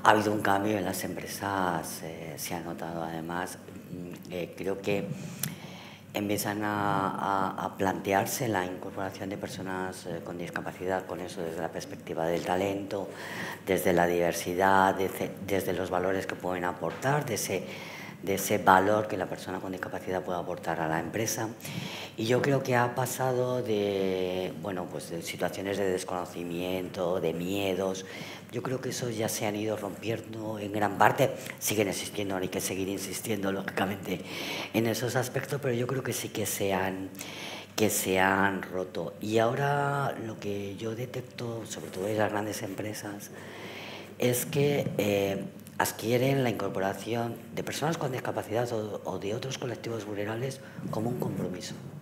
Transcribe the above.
Ha habido un cambio en las empresas, se ha notado además. Creo que empiezan a plantearse la incorporación de personas con discapacidad, con eso desde la perspectiva del talento, desde la diversidad, desde los valores que pueden aportar, de ese valor que la persona con discapacidad puede aportar a la empresa. Y yo creo que ha pasado de, bueno, pues de situaciones de desconocimiento, de miedos. Yo creo que eso ya se han ido rompiendo en gran parte. Siguen existiendo, hay que seguir insistiendo, lógicamente, en esos aspectos, pero yo creo que sí que se han roto. Y ahora lo que yo detecto, sobre todo en las grandes empresas, es que adquieren la incorporación de personas con discapacidad o de otros colectivos vulnerables como un compromiso.